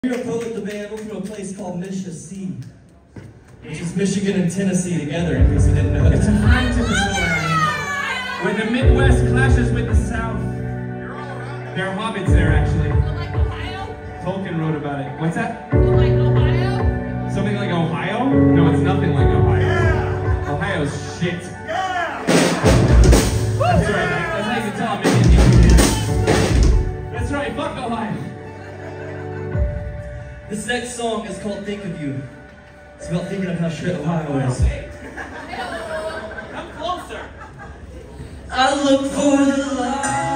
We're gonna put with the band. We're from a place called Michigan, which is Michigan and Tennessee together, in case you didn't know. It's a fine typical land where the Midwest clashes with the South. There are hobbits there, actually. Like Ohio? Tolkien wrote about it. What's that? Like Ohio? Something like Ohio? No, it's nothing like Ohio. Yeah. Ohio's shit. Yeah. That's right. That's how you can tell I'm Indian. That's right. Fuck Ohio. This next song is called Think of You. It's about thinking of how shit Ohio is. Come closer. I look for the light.